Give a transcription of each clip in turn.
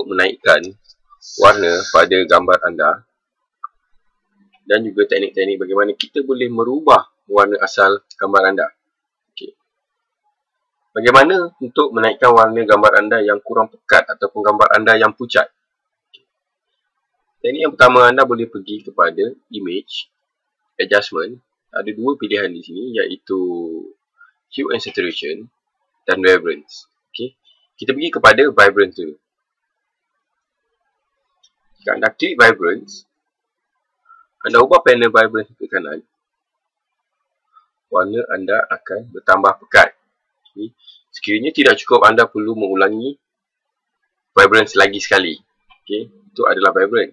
menaikkan warna pada gambar anda, dan juga teknik-teknik bagaimana kita boleh merubah warna asal gambar anda. Okay. Bagaimana untuk menaikkan warna gambar anda yang kurang pekat ataupun gambar anda yang pucat. Okay. Teknik yang pertama, anda boleh pergi kepada Image, Adjustment. Ada dua pilihan di sini, iaitu Hue and Saturation dan Vibrance. Okay. Kita pergi kepada Vibrance dulu. Jika anda klik Vibrance, anda ubah panel Vibrance ke kanan, warna anda akan bertambah pekat. Okay. Sekiranya tidak cukup, anda perlu mengulangi Vibrance lagi sekali. Okay. Itu adalah Vibrance.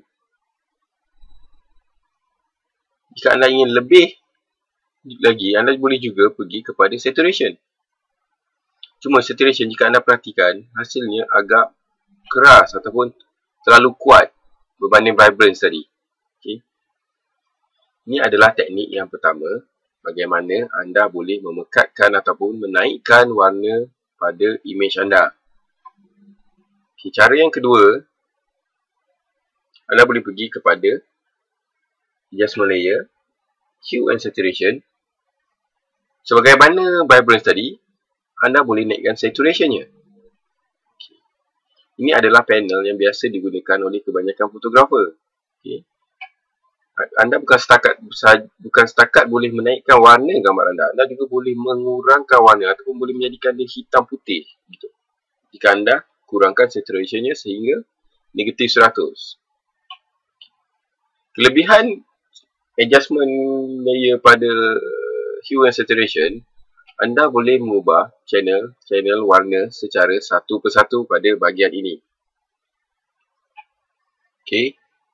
Jika anda ingin lebih lagi, anda boleh juga pergi kepada Saturation. Cuma Saturation, jika anda perhatikan, hasilnya agak keras ataupun terlalu kuat berbanding Vibrance tadi. Okay. Ini adalah teknik yang pertama, bagaimana anda boleh memekatkan ataupun menaikkan warna pada image anda. Okay. Cara yang kedua, anda boleh pergi kepada Adjustment Layer, Hue and Saturation. Sebagaimana Vibrance tadi, anda boleh naikkan Saturationnya. Okay. Ini adalah panel yang biasa digunakan oleh kebanyakan fotografer. Okay. Anda bukan setakat boleh menaikkan warna gambar anda, anda juga boleh mengurangkan warna ataupun boleh menjadikan dia hitam putih. Gitu. Jika anda kurangkan Saturationnya sehingga negatif 100. Kelebihan Adjustment Layer pada Hue and Saturation, anda boleh mengubah channel warna secara satu persatu pada bahagian ini. Okay.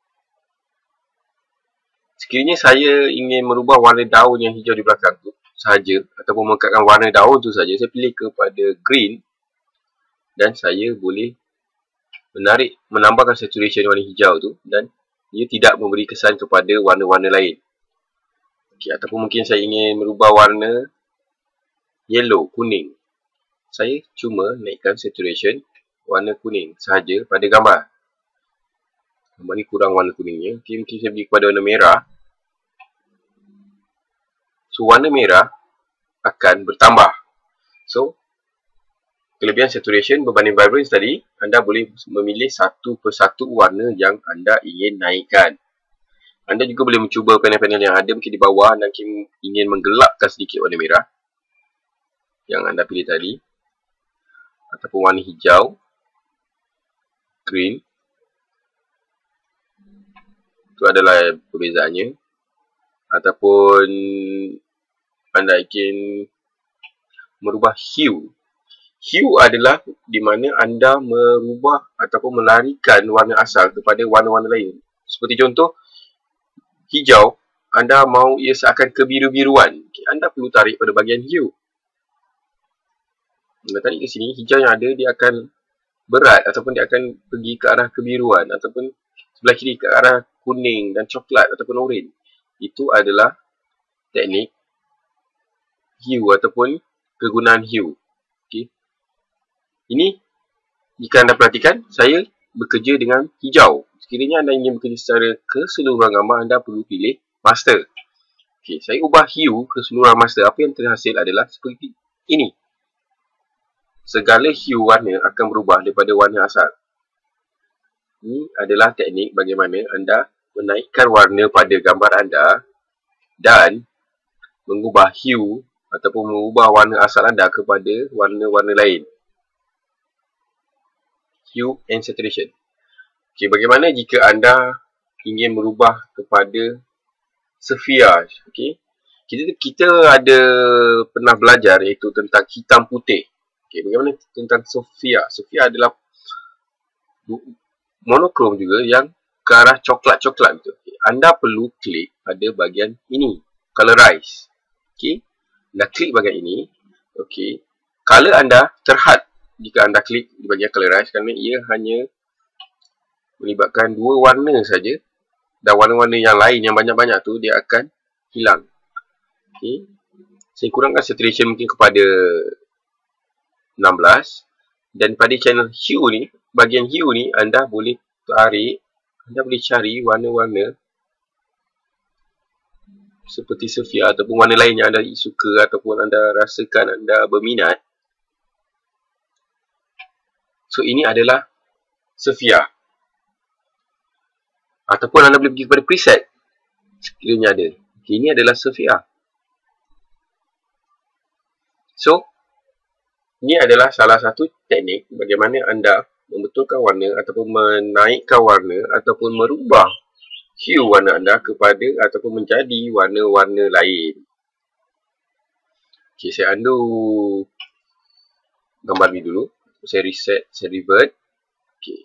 Sekiranya saya ingin merubah warna daun yang hijau di belakang tu sahaja, ataupun mengekatkan warna daun tu saja, saya pilih kepada green dan saya boleh menambahkan saturation warna hijau tu, dan ia tidak memberi kesan kepada warna-warna lain. Okay. Ataupun mungkin saya ingin merubah warna yellow, kuning. Saya cuma naikkan saturation warna kuning sahaja pada gambar. Gambar ni kurang warna kuningnya. Okay, mungkin saya pergi kepada warna merah. So, warna merah akan bertambah. So, kelebihan saturation berbanding vibrance tadi, anda boleh memilih satu persatu warna yang anda ingin naikkan. Anda juga boleh mencuba panel-panel yang ada mungkin di bawah. Anda ingin menggelapkan sedikit warna merah yang anda pilih tadi, ataupun warna hijau, green. Itu adalah perbezaannya. Ataupun anda ingin merubah hue. Hue adalah di mana anda merubah ataupun melarikan warna asal kepada warna-warna lain. Seperti contoh, hijau, anda mahu ia seakan kebiru-biruan. Anda perlu tarik pada bahagian hue. Anda tarik ke sini, hijau yang ada dia akan berat ataupun dia akan pergi ke arah kebiruan, ataupun sebelah kiri ke arah kuning dan coklat ataupun oranye. Itu adalah teknik hue ataupun kegunaan hue. Okay. Ini, jika anda perhatikan, saya bekerja dengan hijau. Sekiranya anda ingin bekerja secara keseluruhan gambar, anda perlu pilih master. Okay, saya ubah hue keseluruhan master. Apa yang terhasil adalah seperti ini. Segala hue warna akan berubah daripada warna asal. Ini adalah teknik bagaimana anda menaikkan warna pada gambar anda dan mengubah hue ataupun mengubah warna asal anda kepada warna-warna lain. Hue and Saturation. Okay, bagaimana jika anda ingin merubah kepada Sepia? Okay. Kita ada pernah belajar iaitu tentang hitam putih. Okay, bagaimana tentang Sepia? Sepia adalah monokrom juga yang ke arah coklat-coklat. Okay. Anda perlu klik pada bahagian ini, colorize. Okay. Anda klik bahagian ini. Okay. Color anda terhad jika anda klik di bahagian colorize, kerana ia hanya melibatkan dua warna saja, dan warna-warna yang lain yang banyak-banyak tu dia akan hilang. Okay. Saya kurangkan saturation mungkin kepada 16, dan pada channel hue ni bahagian hue ni anda boleh tarik, anda boleh cari warna-warna seperti sepia ataupun warna lain yang anda suka ataupun anda rasakan anda berminat. So ini adalah sepia. Ataupun anda boleh pergi kepada preset sekiranya ada. Okay, ini adalah sepia. So ini adalah salah satu teknik bagaimana anda membetulkan warna ataupun menaikkan warna ataupun merubah hue warna anda kepada ataupun menjadi warna-warna lain. Okay, saya undo gambar ni dulu. Saya reset, saya revert. Okay.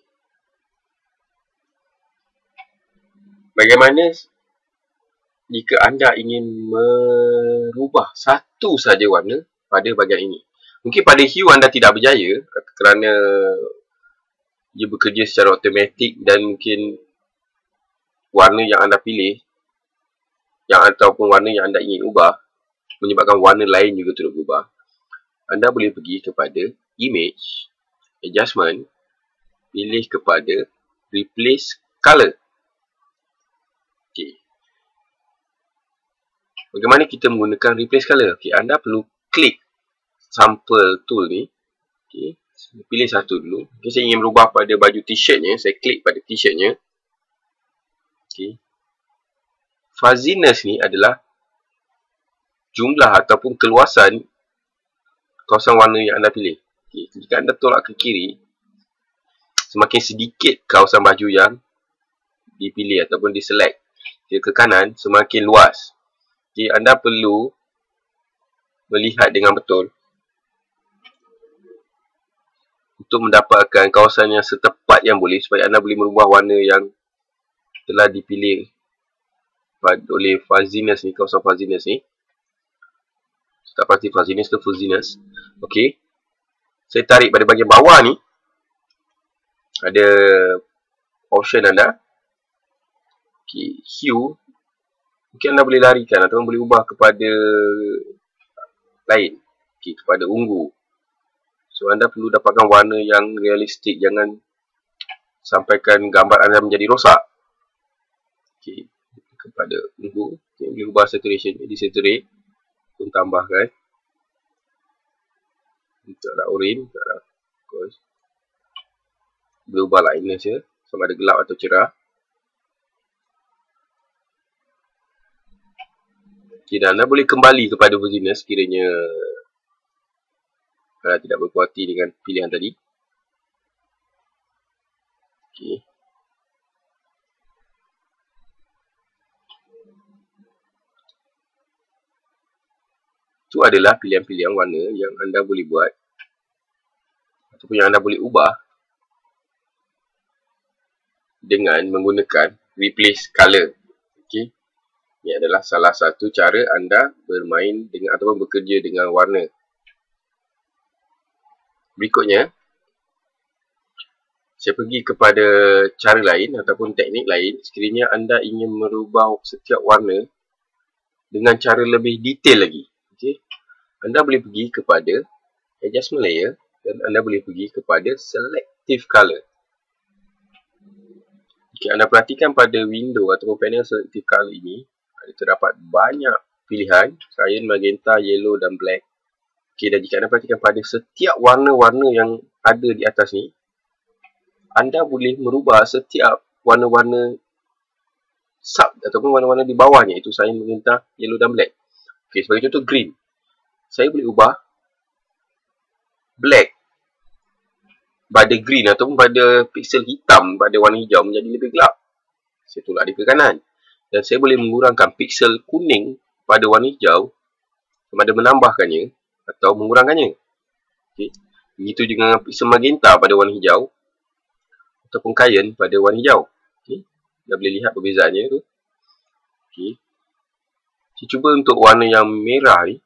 Bagaimana jika anda ingin merubah satu saja warna pada bahagian ini? Mungkin pada hue anda tidak berjaya kerana dia bekerja secara automatik dan mungkin warna yang anda pilih ataupun warna yang anda ingin ubah menyebabkan warna lain juga turut berubah. Anda boleh pergi kepada Image, Adjustment, pilih kepada Replace Color. Okay. Bagaimana kita menggunakan Replace Color? Okay, anda perlu klik sample tool ni. Okay. Pilih satu dulu. Okay, saya ingin berubah pada baju t-shirtnya. Saya klik pada t-shirtnya. Okay. Fuzziness ni adalah jumlah ataupun keluasan kawasan warna yang anda pilih. Okay. Jika anda tolak ke kiri, semakin sedikit kawasan baju yang dipilih ataupun diselect. Jika ke kanan, semakin luas. Okay. Anda perlu melihat dengan betul untuk mendapatkan kawasan yang setepat yang boleh supaya anda boleh merubah warna yang telah dipilih oleh fuzziness ni, kawasan fuzziness ni. Tak pasti fuzziness ke fuzziness. Okey. Saya tarik pada bahagian bawah ni. Ada option anda. Okey, hue. Mungkin anda boleh larikan atau boleh ubah kepada lain. Okey, kepada ungu. So, anda perlu dapatkan warna yang realistik. Jangan sampaikan gambar anda menjadi rosak. Okay. Kepada ungu. Okay. Boleh ubah saturation. Desaturate. Pun tambahkan. Untuk arah orange. Boleh ubah lightness ya. Sama ada gelap atau cerah. Okay. Dan anda boleh kembali kepada fuzziness sekiranya tidak berpuas hati dengan pilihan tadi. Okay. Itu adalah pilihan-pilihan warna yang anda boleh buat ataupun yang anda boleh ubah dengan menggunakan Replace Color. Okay. Ini adalah salah satu cara anda bermain dengan ataupun bekerja dengan warna. Berikutnya, saya pergi kepada cara lain ataupun teknik lain sekiranya anda ingin merubah setiap warna dengan cara lebih detail lagi. Okay. Anda boleh pergi kepada Adjustment Layer dan anda boleh pergi kepada Selective Color. Okay, anda perhatikan pada window ataupun panel Selective Color ini ada terdapat banyak pilihan, cyan, magenta, yellow dan black. Okay, dan jika anda perhatikan pada setiap warna-warna yang ada di atas ni, anda boleh merubah setiap warna-warna sub ataupun warna-warna di bawahnya, iaitu cyan, magenta, yellow dan black. Okay, sebagai contoh green. Saya boleh ubah black pada green ataupun pada pixel hitam pada warna hijau menjadi lebih gelap. Saya tolak dia ke kanan. Dan saya boleh mengurangkan pixel kuning pada warna hijau sama ada menambahkannya atau mengurangkannya. Okay. Begitu juga dengan pixel magenta pada warna hijau ataupun cyan pada warna hijau. Okay. Anda boleh lihat perbezaannya tu. Okay. Saya cuba untuk warna yang merah ni.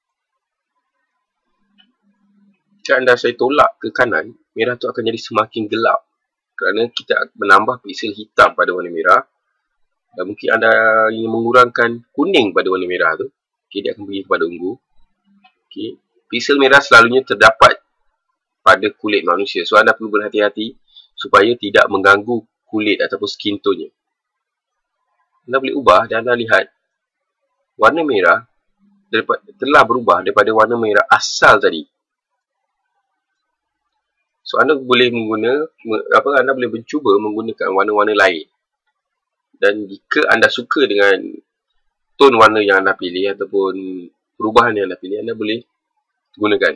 Jika anda saya tolak ke kanan, merah tu akan jadi semakin gelap. Kerana kita menambah pixel hitam pada warna merah. Dan mungkin anda ingin mengurangkan kuning pada warna merah tu. Okay, dia akan pergi kepada ungu. Okay. Pixel merah selalunya terdapat pada kulit manusia. So, anda perlu berhati-hati supaya tidak mengganggu kulit ataupun skin tone-nya. Anda boleh ubah dan anda lihat warna merah telah berubah daripada warna merah asal tadi. So anda boleh anda boleh mencuba menggunakan warna-warna lain. Dan jika anda suka dengan tone warna yang anda pilih ataupun perubahan yang anda pilih, anda boleh gunakan.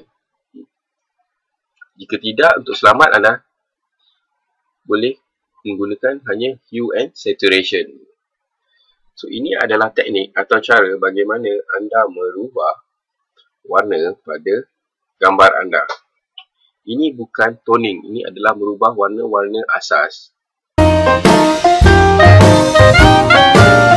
Jika tidak, untuk selamat anda boleh menggunakan hanya hue and saturation. So ini adalah teknik atau cara bagaimana anda merubah warna pada gambar anda. Ini bukan toning, ini adalah merubah warna-warna asas.